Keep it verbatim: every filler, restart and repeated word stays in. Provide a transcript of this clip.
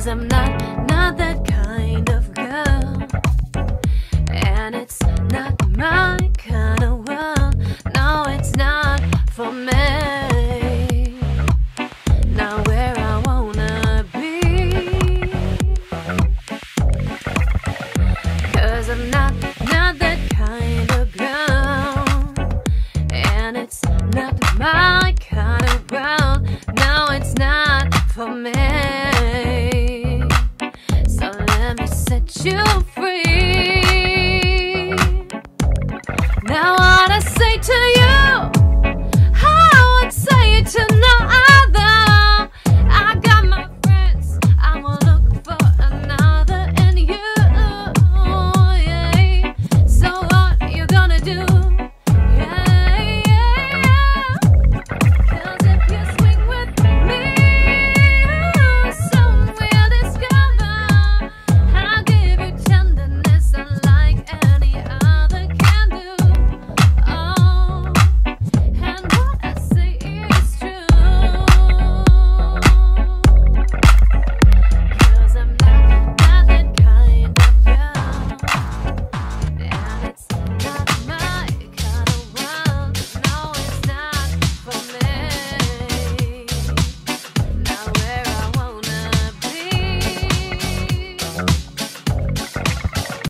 'cause I'm not, not that kind of girl, and it's not my kind of world. No, it's not for me, not where I wanna be, 'cause I'm not, not that kind of girl, and it's not my kind of world. No, it's not for me. So let me set you